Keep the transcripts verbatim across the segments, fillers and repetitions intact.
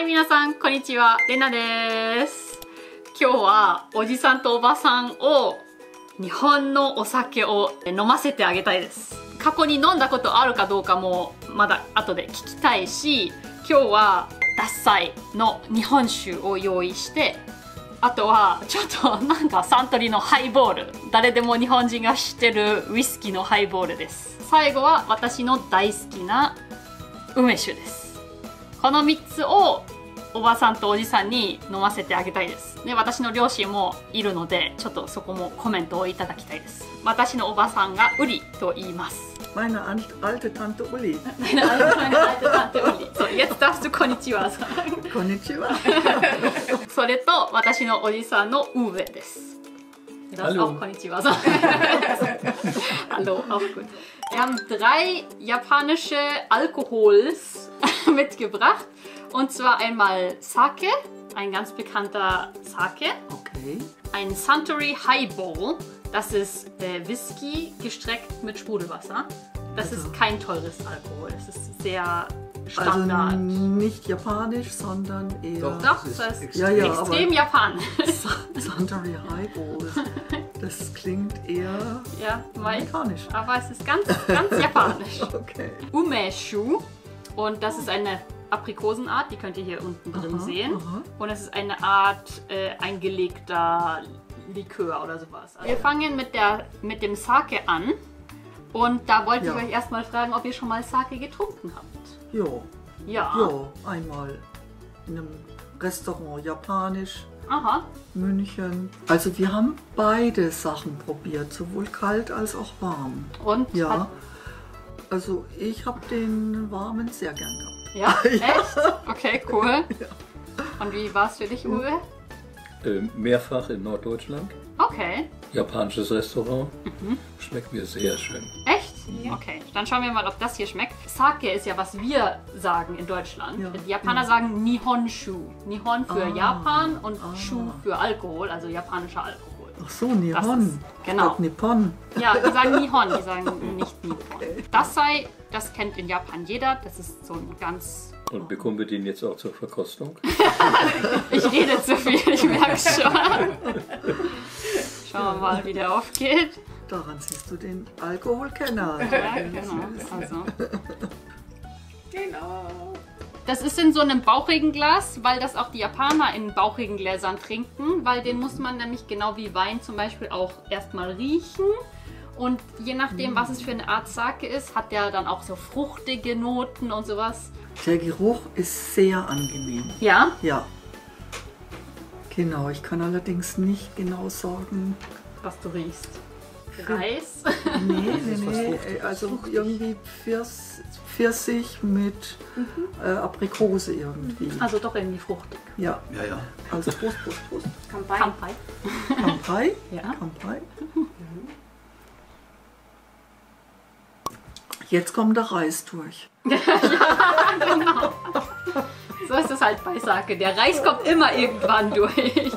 はい、皆さんこんにちは、レナです。今日はおじさんとおばさんを日本のお酒を飲ませてあげたいです。過去に飲んだことあるかどうかもまだ後で聞きたいし、今日は獺祭の日本酒を用意して、あとはちょっとなんかサントリーのハイボール、誰でも日本人が知ってるウイスキーのハイボールです。最後は私の大好きな梅酒です。このみっつをおばさんとおじさんに飲ませてあげたいです。で、私の両親もいるので、ちょっとそこもコメントをいただきたいです。私のおばさんがウリと言います。 Meine alte Tante Uli. Meine alte Tante Uli. So, jetzt darfst du Konnichiwa sagen. Konnichiwa. それと私のおじさんのウーベです。Du darfst auch Konnichiwa sagen. Hallo, auch gut. Wir haben drei japanische Alkohols mitgebracht. Und zwar einmal Sake, ein ganz bekannter Sake. Okay. Ein Suntory Highball, das ist äh, Whisky gestreckt mit Sprudelwasser. Das ist kein teures Alkohol, das ist sehr Standard. Also nicht japanisch, sondern eher... Doch, das ist, das ist ja, ja, extrem japanisch. Suntory Highball, das klingt eher ja, amerikanisch. Aber es ist ganz, ganz japanisch. Okay. Umeshu, und das ist eine Aprikosenart, die könnt ihr hier unten drin aha, sehen. Aha. Und es ist eine Art äh, eingelegter Likör oder sowas. Wir fangen mit, der, mit dem Sake an. Und da wollte ja. ich euch erstmal fragen, ob ihr schon mal Sake getrunken habt. Jo. Ja. Jo, einmal in einem Restaurant, japanisch. Aha. München. Also wir haben beide Sachen probiert, sowohl kalt als auch warm. Und? Ja. Hat... Also ich habe den warmen sehr gern gehabt. Ja? Echt? Okay, cool. Ja. Und wie war es für dich, Uwe? Äh, mehrfach in Norddeutschland. Okay. Japanisches Restaurant. Mhm. Schmeckt mir sehr schön. Echt? Ja. Okay, dann schauen wir mal, ob das hier schmeckt. Sake ist ja, was wir sagen in Deutschland. Ja. Die Japaner ja. sagen Nihonshu. Nihon für ah. Japan und ah. Shu für Alkohol, also japanischer Alkohol. Ach so, Nihon. Ist, genau. Nippon. Ja, die sagen Nihon, die sagen nicht Nippon. Das sei, das kennt in Japan jeder. Das ist so ein ganz... Und bekommen wir den jetzt auch zur Verkostung? Ich rede zu viel, ich merke schon. Schauen wir mal, wie der aufgeht. Daran siehst du den Alkoholkenner. Ja, genau. Also. Genau. Das ist in so einem bauchigen Glas, weil das auch die Japaner in bauchigen Gläsern trinken, weil den muss man nämlich genau wie Wein zum Beispiel auch erstmal riechen. Und je nachdem, was es für eine Art Sake ist, hat der dann auch so fruchtige Noten und sowas. Der Geruch ist sehr angenehm. Ja? Ja. Genau, ich kann allerdings nicht genau sagen, was du riechst. Reis? Nee, nee, nee. Also irgendwie Pfirs, Pfirsich mit mhm. äh, Aprikose irgendwie. Also doch irgendwie fruchtig. Ja. Ja, ja. Also Prost, Prost, Prost. Kampai. Kampai. Kampai? Ja. Kampai. Jetzt kommt der Reis durch. Ja, genau. So ist es halt bei Sake. Der Reis kommt immer irgendwann durch.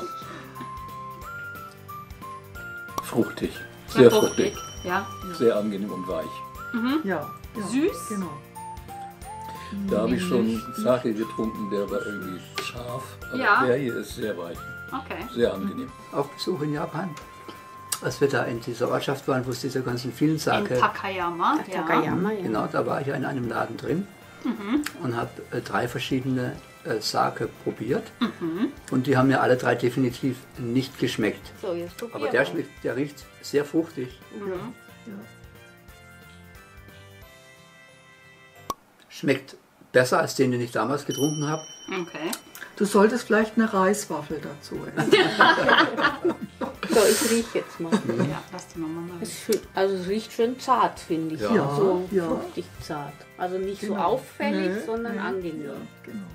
Fruchtig. Sehr fruchtig. fruchtig. Ja. Sehr angenehm und weich. Mhm. Ja, ja. Süß. Genau. Da habe ich schon Sake getrunken, der war irgendwie scharf. Aber ja. der hier ist sehr weich. Okay. Sehr angenehm. Auf Besuch in Japan. Als wir da in dieser Ortschaft waren, wo es diese ganzen vielen Sake... In Takayama. Ja. Takayama, ja. Genau, da war ich ja in einem Laden drin mhm. und habe äh, drei verschiedene äh, Sake probiert. Mhm. Und die haben mir alle drei definitiv nicht geschmeckt. So, jetzt aber der, schmeckt, der riecht sehr fruchtig. Mhm. Ja. Schmeckt besser als den, den ich damals getrunken habe. Okay. Du solltest vielleicht eine Reiswaffel dazu essen. So, ich rieche jetzt mal. Ja, lass die Mama mal. Es schön, also es riecht schön zart, finde ich. Ja. Ja, so ja. fruchtig zart. Also nicht Genau. so auffällig, Nee, sondern nee. angenehm. Ja, genau.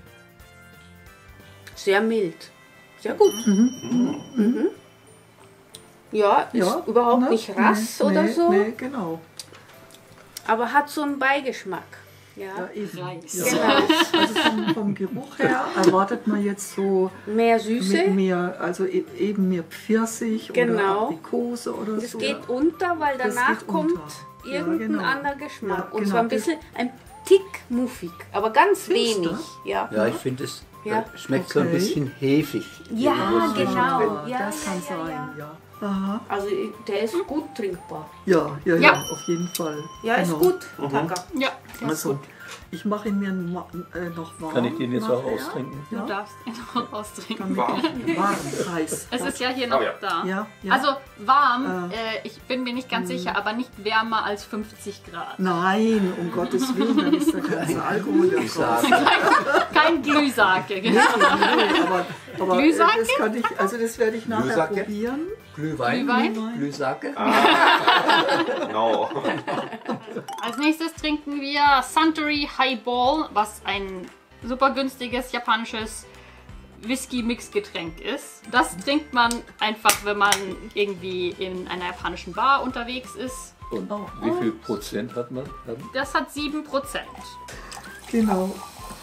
Sehr mild. Sehr gut. Mhm. Mhm. Ja, ist Ja, überhaupt ne? nicht rass nee, oder nee, so, Nee, genau. aber hat so einen Beigeschmack. Ja. Ja, eben. Reis. Ja. Genau. Also vom, vom Geruch her erwartet man jetzt so Mehr Süße. mit mehr, also e- eben mehr Pfirsich Genau. oder Aprikose oder Das so. geht unter, weil Das danach geht kommt unter. Ja, irgendein genau. anderer Geschmack. Ja, Und genau. zwar ein bisschen, ein Tick muffig, aber ganz Findest wenig. du? Ja. Ja, ich finde es Ja. Schmeckt so ein Okay. bisschen hefig. Ja, Ja, genau. Ja, das ja, kann ja, sein, ja. ja. Aha. Also der ist gut trinkbar. Ja, ja, ja, Ja. auf jeden Fall. Ja, ist Genau. gut, Taka. Ja, das ist Also, gut. ich mache ihn mir ma- äh, noch warm. Kann ich den jetzt auch nachher. austrinken? Du Ja. darfst ihn noch austrinken. Warm. Warm, heiß. Es ist ja hier noch Oh ja. da. Ja, ja. Also warm, Äh. äh, ich bin mir nicht ganz sicher, aber nicht wärmer als fünfzig Grad. Nein, um Gottes Willen, dann ist der ganze Alkohol da Ich drauf. sage, Kein Glühsake, genau. Nee, aber, aber äh, Glühsake? das kann ich, also das werde ich nachher Glühsake? probieren. Glühwein, Glühwein? Glühsake. No. Als nächstes trinken wir Suntory Highball, was ein super günstiges japanisches Whisky-Mix-Getränk ist. Das trinkt man einfach, wenn man irgendwie in einer japanischen Bar unterwegs ist. Und Oh. wie viel Prozent hat man? Das hat sieben Prozent. Genau.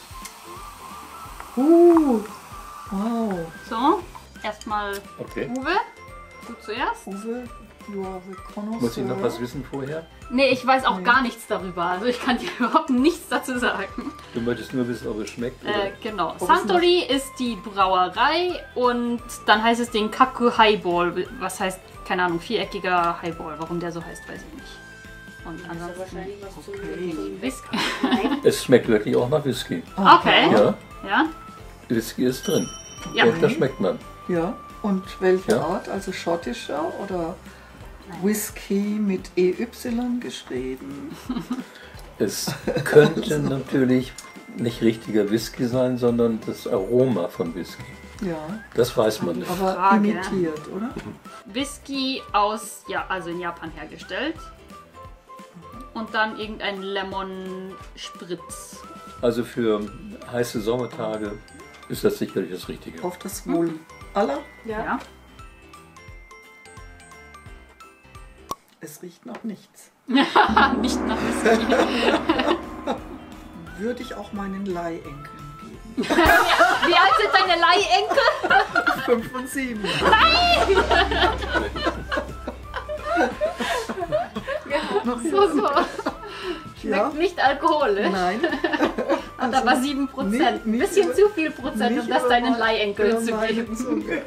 Uh, wow. So, erstmal Okay. Uwe. Du zuerst? Uwe, you are the connoisseur. Muss ich noch was wissen vorher? Nee, ich weiß auch gar nichts darüber. Also ich kann dir überhaupt nichts dazu sagen. Du möchtest nur wissen, ob es schmeckt? Äh, Oder? genau. Ob es Suntory ist die Brauerei und dann heißt es den Kaku Highball. Was heißt, keine Ahnung, viereckiger Highball. Warum der so heißt, weiß ich nicht. Und Also ansonsten wahrscheinlich was zu Okay. Whisky. Nein. Es schmeckt wirklich auch nach Whisky. Okay. Ja, Ja. Whisky ist drin. Ja. Und das schmeckt man. Ja, und welche Ja. Art? Also schottischer oder Whisky mit E Y geschrieben? Es könnte natürlich nicht richtiger Whisky sein, sondern das Aroma von Whisky. Ja, Das weiß man nicht. aber Frage. imitiert, oder? Whisky aus, ja, also in Japan hergestellt. Und dann irgendein Lemon-Spritz. Also für heiße Sommertage ist das sicherlich das Richtige. Auf das Wohl aller. Ja. Ja. Es riecht noch nichts. Nicht nach Whisky. Würde ich auch meinen Leihenkeln geben. Wie alt sind deine Leihenkel? Fünf und sieben. So, so. Ja, Schmeckt nicht alkoholisch. nein. Hat aber sieben Prozent. nicht- Ein nicht bisschen über- zu viel Prozent, um nicht das über deinen mein- Leihenkel über zu meine geben. Zunge.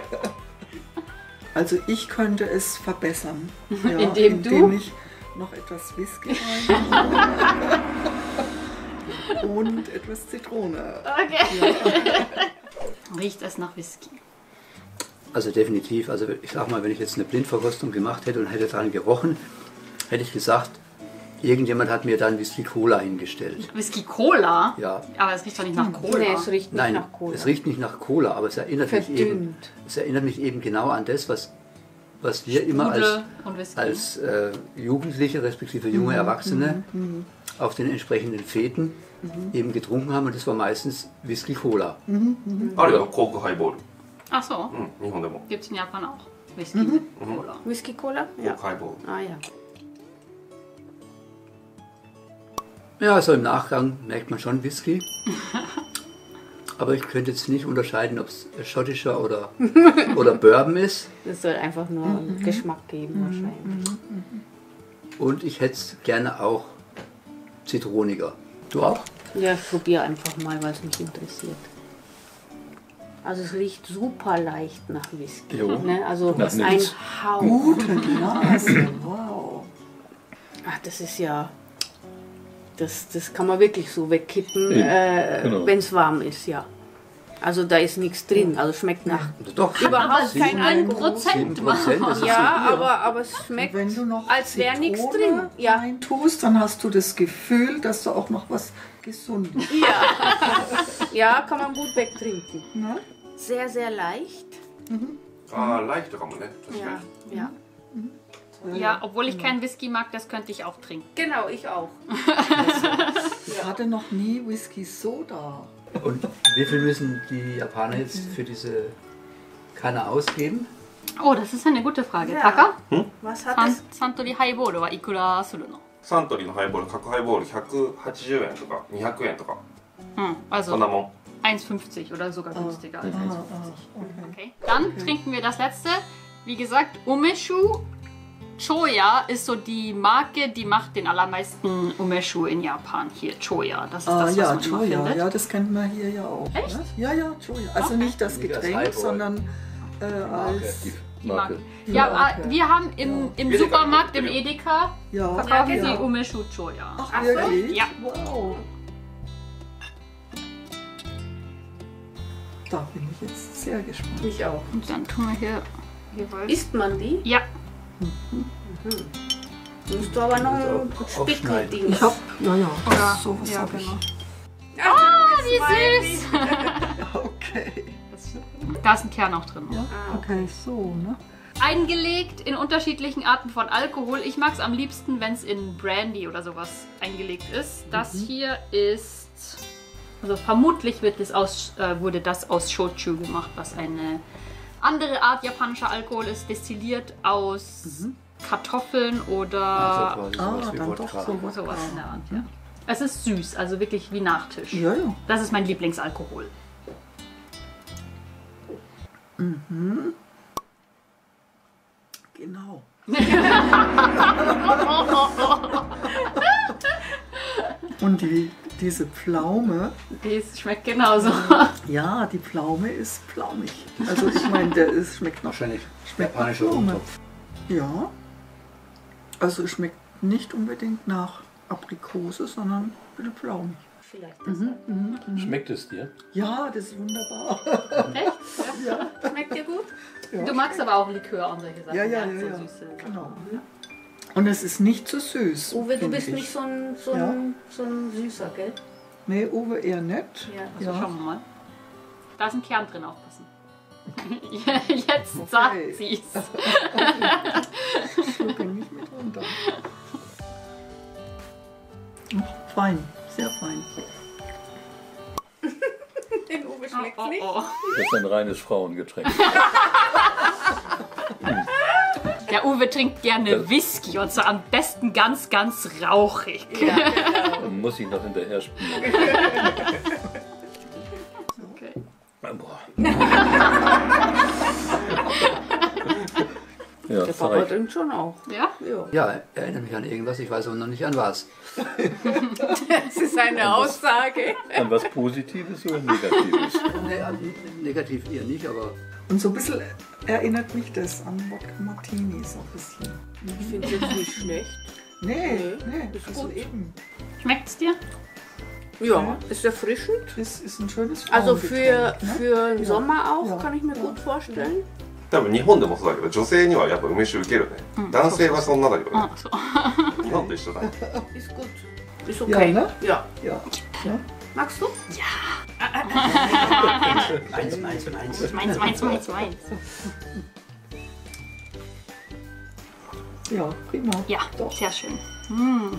Also ich könnte es verbessern. Ja, Indem du? indem ich noch etwas Whisky rein und etwas Zitrone. Okay. Riecht es nach Whisky? Also definitiv. Also ich sag mal, wenn ich jetzt eine Blindverkostung gemacht hätte und hätte dran gerochen, hätte ich gesagt, irgendjemand hat mir dann Whisky Cola hingestellt. Whisky Cola? Ja. Aber es riecht doch nicht nach Cola. Nee, es riecht nicht Nein, nach Cola. es riecht nicht nach Cola, aber es erinnert mich eben, Verdünnt. es erinnert mich eben genau an das, was, was wir immer als, Sprudel und Whisky. als äh, Jugendliche respektive junge Erwachsene auf den entsprechenden Feten eben getrunken haben und das war meistens Whisky Cola. あるよ、コークハイボール。 Ach so, うん、日本でも。 gibt es in Japan auch. Whisky mit Cola. Whisky Cola? コー Ja. クハイボール。 Ah ja. Ja, also im Nachgang merkt man schon Whisky. Aber ich könnte jetzt nicht unterscheiden, ob es schottischer oder, oder Bourbon ist. Das soll einfach nur einen Geschmack geben wahrscheinlich. Und ich hätte es gerne auch zitroniger. Du auch? Ja, ich probiere einfach mal, weil es mich interessiert. Also es riecht super leicht nach Whisky. Jo. Ne? Also Nach ein nichts. Hauch. Gute Nase, wow. Ach, das ist ja... Das, das kann man wirklich so wegkippen, Eben, äh, genau. wenn es warm ist, ja. Also da ist nichts drin, also schmeckt nach... Also doch. Überhaupt sieben- kein Alkohol. Prozent. sieben Prozent, das ist Ja, so Bier. aber, aber es schmeckt, Wenn du noch als wäre nichts Zitrone drin. Ja. rein tust, dann hast du das Gefühl, dass du auch noch was Gesundes. Ja, kann man gut wegtrinken. Ne? Sehr, sehr leicht. ああ、ライトかもね。確か Ja, に。 ja. Ja, obwohl ich keinen Whisky mag, das könnte ich auch trinken. Genau, ich auch. Ich hatte noch nie Whisky Soda. Und wie viel müssen die Japaner jetzt für diese Kanne ausgeben? Oh, das ist eine gute Frage. Ja. Taka? Was hat San es? Suntory Highball wa ikura suru no? サントリーのハイボール、角ハイボールひゃくはちじゅうえんとかにひゃくえんとか。 Hm, そんな also もん。 eins fünfzig oder sogar günstiger als eins Ah, fünfzig. ah, okay. Okay. Dann trinken wir das letzte. Wie gesagt, Umeshu Choya ist so die Marke, die macht den allermeisten Umeshu in Japan. Hier, Choya. Das ist Ah, das, was ja, man immer Choya, findet. ja, das kennt man hier ja auch. Echt? Ne? Ja, ja, Choya. Also Okay. nicht das Nicht als Getränk, Highball. sondern äh, Marke, als... die Die Marke. Marke. Ja, Ja, ah, okay. wir haben im, im Edeka. Supermarkt, im Edeka, Ja, verkaufen ja. sie Umeshu Choya. Ach, Ach so? wirklich? Ja. Wow. Da bin ich jetzt sehr gespannt. Ich auch. Und dann tun wir hier jeweils. Isst man die? Ja, Musst du aber noch ein Aufschneiden. Spickelding. Ich hab, ja, ja, Oder- sowas ja, hab genau. Ah, wie süß! ich. Okay. Da ist ein Kern auch drin. Ja, okay, so, ne? Eingelegt in unterschiedlichen Arten von Alkohol. Ich mag es am liebsten, wenn es in Brandy oder sowas eingelegt ist. Das hier ist, also vermutlich wird es aus, äh, wurde das aus Shochu gemacht, was eine andere Art japanischer Alkohol ist, destilliert aus Kartoffeln oder Also quasi Ah, sowas wie dann Wodka. doch so was. sowas in der Art. Ja. Es ist süß, also wirklich wie Nachtisch. Ja, ja. Das ist mein Lieblingsalkohol. Genau. Und die, diese Pflaume, Das schmeckt genauso. ja, die Pflaume ist pflaumig. Also ich meine, der ist, schmeckt noch. Wahrscheinlich Schmeckt nach japanischer Pflaume. Rumtopf. Ja. Also es schmeckt nicht unbedingt nach Aprikose, sondern ein bisschen pflaumig. Vielleicht deshalb. Schmeckt es dir? Ja, das ist wunderbar. Echt? Ja, Schmeckt dir gut? ja. Du magst aber auch Likör und solche Sachen. Ja, ja, ja, so ja. süße Sachen. Genau. Und es ist nicht zu süß. Uwe, du finde bist ich. nicht so ein, so, ein, so ein Süßer, gell? Nee, Uwe eher nicht. Ja. Also Ja. schauen wir mal. Da ist ein Kern drin, aufpassen. Jetzt Okay. sagt sie es. Ich schlucke nicht mit runter. Ach, fein, sehr fein. Den Uwe Oh, schmeckt oh, nicht. oh. Das ist ein reines Frauengetränk. Der Uwe trinkt gerne Whisky und zwar am besten ganz, ganz rauchig. Ja, genau. Dann muss ich noch hinterher spielen. Okay. Boah. Ja, Der das Papa reicht. trinkt schon auch. Ja? Ja. Ja, erinnere mich an irgendwas, ich weiß aber noch nicht an was. Das ist eine Aussage. An was Positives oder Negatives? Nee, an- negativ eher nicht, aber Und so ein bisschen erinnert mich das an Wodka Martini, so ein bisschen. Ich finde es jetzt nicht schlecht. Nee, nee, ist also gut. eben. Schmeckt's dir? Ja, ist erfrischend. Das ist ein schönes Also für, Frauengetränk, ne? für den Ja. Sommer auch, Ja. kann ich mir Ja. gut vorstellen. 多分日本でもそうだけど女性にはやっぱ梅酒受けるね、男性はそんなだけどね Oh, so. 日本と一緒だね Ist gut. Ist Ja, okay. ne? Ja. Ja. ja. Magst du? meins, meins, meins. Meins, meins, meins, meins. Ja, prima. Ja, Doch. sehr schön. Mm.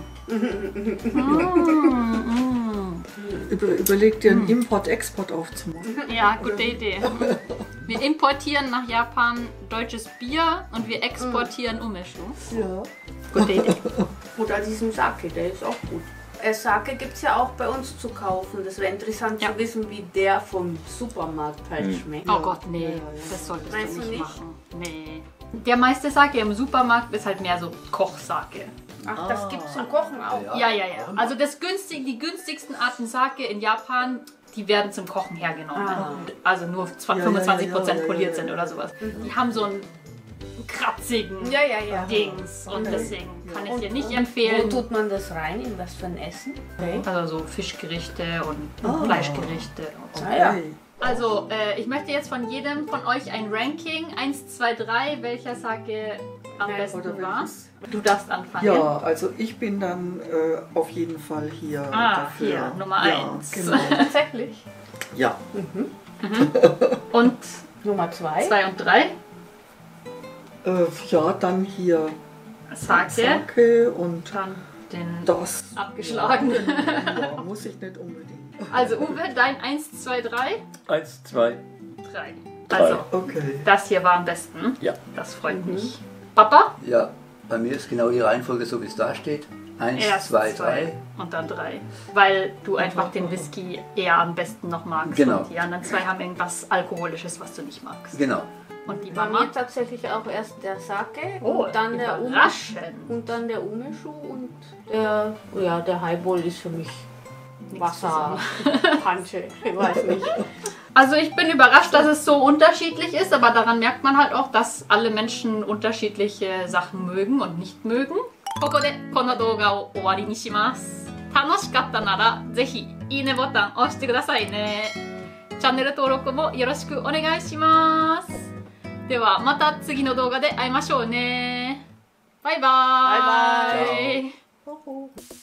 Über, überleg dir einen Import-Export aufzumachen. Ja, gute Idee. Wir importieren nach Japan deutsches Bier und wir exportieren Umeshu. Ja. Gute Idee. Oder diesen Sake, der ist auch gut. Äh, Sake gibt es ja auch bei uns zu kaufen. Das wäre interessant Ja. zu wissen, wie der vom Supermarkt halt Hm. schmeckt. Oh Gott, nee, Ja, ja, ja. das solltest Meinst du du nicht, nicht? machen. Nee. Der meiste Sake im Supermarkt ist halt mehr so Kochsake. Ach, das gibt es zum Kochen auch. Ja, ja, ja. Also das günstig, die günstigsten Arten Sake in Japan, die werden zum Kochen hergenommen. Ah. Also nur zwei- Ja, ja, fünfundzwanzig ja, ja, Prozent ja, poliert ja, sind ja. oder sowas. Die haben so einen kratzigen Ja, ja, ja. Dings und deswegen kann ich dir nicht Wo empfehlen. tut man das rein? In was für ein Essen? Okay. Also so Fischgerichte und Ah. Fleischgerichte und so. Ah, ja. Okay. Also, äh, ich möchte jetzt von jedem von euch ein Ranking. eins, zwei, drei, welcher Sake am Ja, besten oder war. welches? Du darfst anfangen. Ja, also ich bin dann äh, auf jeden Fall hier Ah, dafür. hier, Nummer ja, eins. Genau. Tatsächlich. Ja, Und Nummer zwei. zwei und drei. äh, ja, dann hier Sake. Sake und Dann den das. abgeschlagen. Ja, muss ich nicht unbedingt. Also Uwe, dein eins, zwei, drei. Eins, zwei, drei. Drei. Also, Okay. das hier war am besten. ja. Das freut mich. Papa? Ja, bei mir ist genau die Reihenfolge so, wie es da steht. Eins, Erst zwei, drei. Und dann drei. Weil du einfach den Whisky eher am besten noch magst. Genau. Und die anderen zwei haben irgendwas Alkoholisches, was du nicht magst. Genau. Und die Bei Mama? mir tatsächlich auch erst der Sake Oh, und dann der Umeshu überraschend. und dann der Umeshu und der, ja, der Highball ist für mich Wasserpansche. Ich weiß nicht. Also ich bin überrascht, dass es so unterschiedlich ist, aber daran merkt man halt auch, dass alle Menschen unterschiedliche Sachen mögen und nicht mögen. ここでこの動画を終わりにします。楽しかったならぜひいいねボタン押してくださいね。チャンネル登録もよろしくお願いします。ではまた次の動画で会いましょうね。バイバーイ。 バイバイ。